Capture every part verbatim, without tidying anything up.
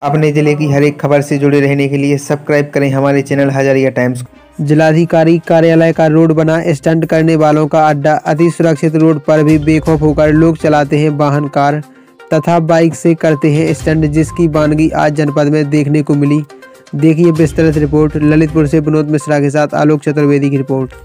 अपने जिले की हर एक खबर से जुड़े रहने के लिए सब्सक्राइब करें हमारे चैनल हजारिया टाइम्स। जिलाधिकारी कार्यालय का रोड बना स्टंट करने वालों का अड्डा। अति सुरक्षित रोड पर भी बेखौफ होकर लोग चलाते हैं वाहन, कार तथा बाइक से करते हैं स्टंट, जिसकी वानगी आज जनपद में देखने को मिली। देखिए विस्तृत रिपोर्ट। ललितपुर से विनोद मिश्रा के साथ आलोक चतुर्वेदी की रिपोर्ट।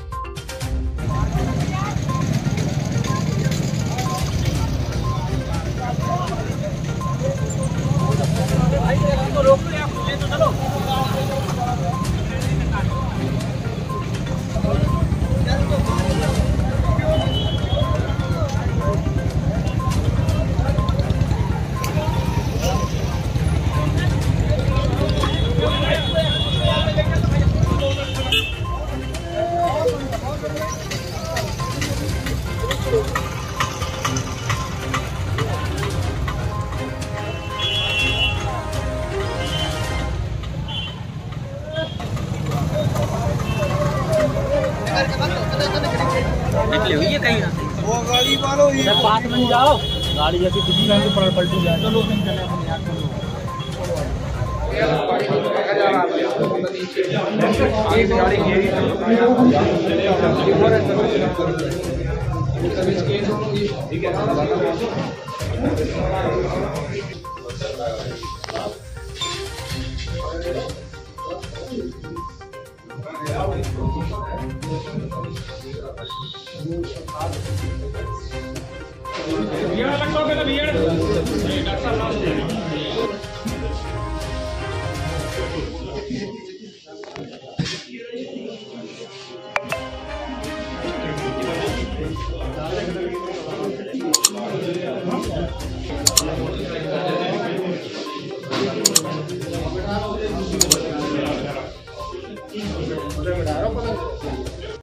निकले हुई है कहीं ना वो गाड़ी वालों ये पास में जाओ, गाड़ी जैसी दिखी नहीं तो पलटी जाए। चलो दिन चले हम यार बता रहा हूँ।